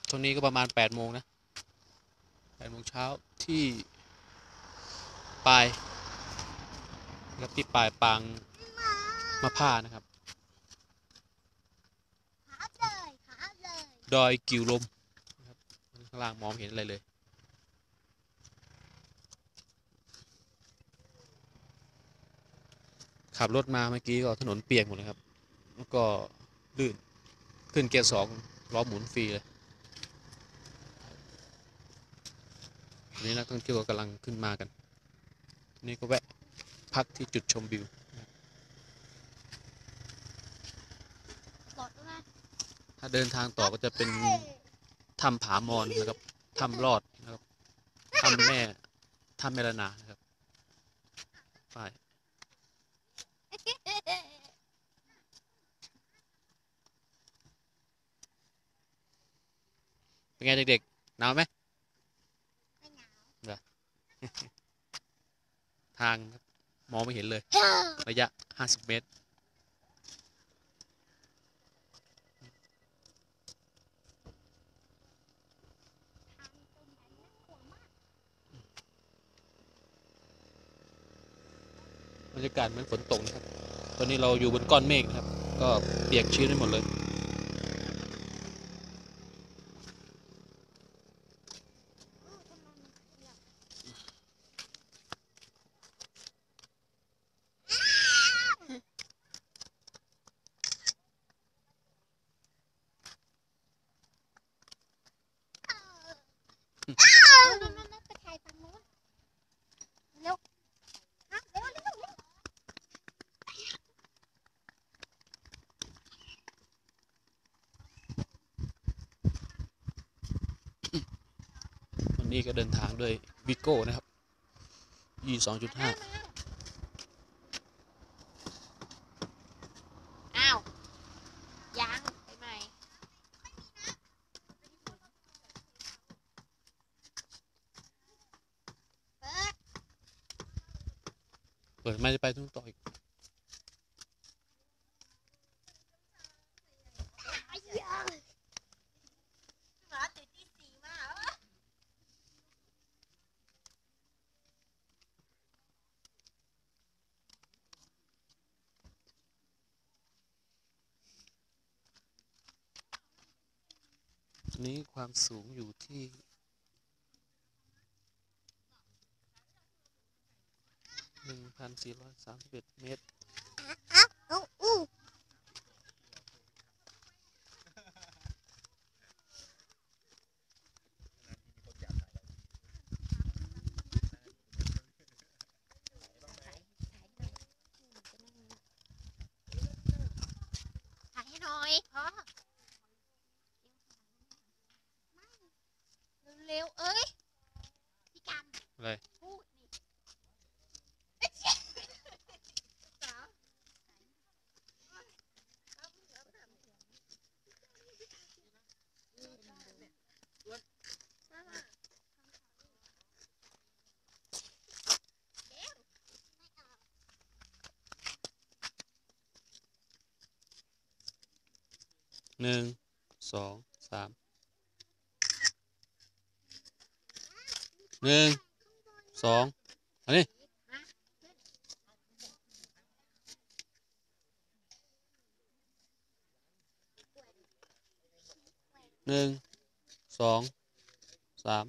ตรงนี้ก็ประมาณ8 โมงนะ8 โมงเช้าที่ปลายครับที่ปลายปางมะพร้าวนะครับดอยกิวลมนะครับข้างล่างมองไม่เห็นอะไรเลยขับรถมาเมื่อกี้ก็ถนนเปียกหมดเลยครับแล้วก็ลื่นขึ้นเกียร์ 2ล้อหมุนฟรีเลยทีนี้นักท่องเที่ยวก็กำลังขึ้นมากันทีนี้ก็แวะพักที่จุดชมวิวถ้าเดินทางต่อก็จะเป็นถ้ำผามอนนะครับถ้ำลอดนะครับถ้ำแม่ละนานะครับไปเป็นไงเด็กๆหนาวไหมเหรอทางครับมองไม่เห็นเลยระยะ50 เมตรบรรยากาศเหมือนฝนตกนะครับตอนนี้เราอยู่บนก้อนเมฆนะครับก็เปียกชื้นไปหมดเลยวันนี้ก็เดินทางด้วยวิโก้นะครับ E2.5 อ้าวยังไปใหม่เปิดไม่ได้ไปทุ่งต่ออีกหมาตื่นที่สี่มานี้ความสูงอยู่ที่1,431 เมตรถ่ายให้หน่อยพอเร็วเอ้ยพี่กันอะไรพูดนี่ 1 2 3 1 2อันนี้1 2 3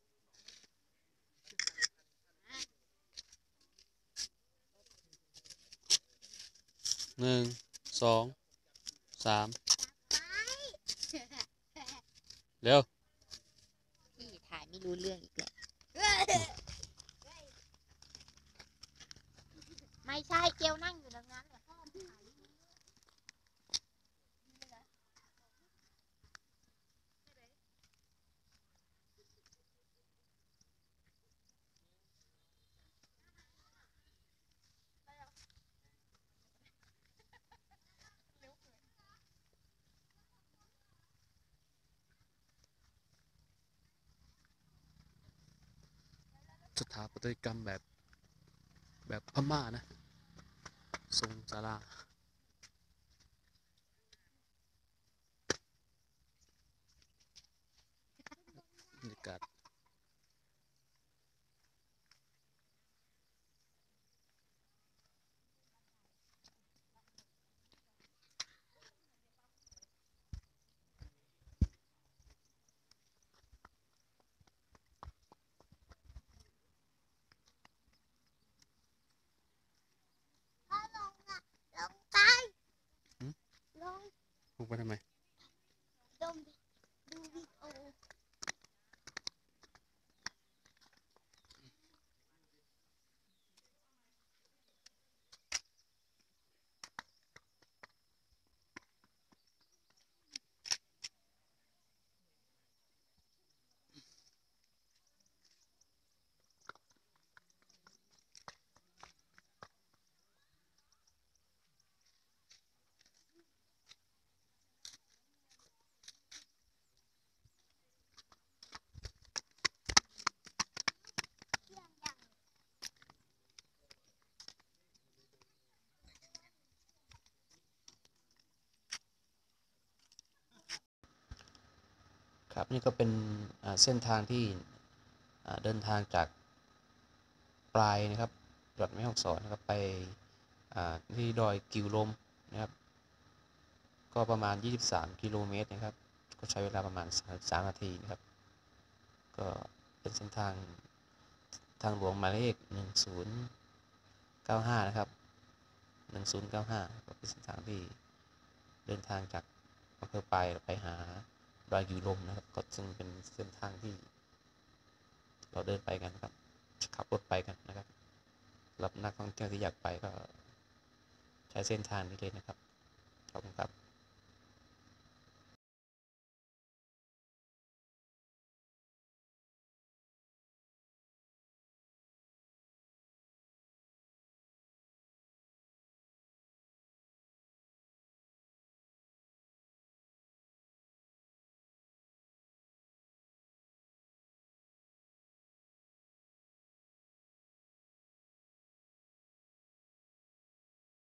1 2 3เร็วพี่ถ่ายไม่รู้เรื่องอีกแล้วไม่ใช่เกลนั่งอยู่ตรงนั้นแหละพ่อถ่ายสถาปัตยกรรมแบบพม่านะทรงศาลาากาศลงไปลงลงไปทำไมดมดูวิดีโอครับนี่ก็เป็นเส้นทางที่เดินทางจากปลายนะครับจังหวัดแม่ฮ่องสอนนะครับไปที่ดอยกิวลมนะครับก็ประมาณ23กิโลเมตรนะครับก็ใช้เวลาประมาณ3นาทีนะครับก็เป็นเส้นทางหลวงหมายเลข1095นะครับ1095ก็เป็นเส้นทางที่เดินทางจากอำเภอปลายไปหาดอยกิวลมนะครับก็ซึ่งเป็นเส้นทางที่เราเดินไปกันครับขับรถไปกันนะครับสำหรับนักท่องเที่ยวที่อยากไปก็ใช้เส้นทางนี้เลยนะครับขอบคุณครับ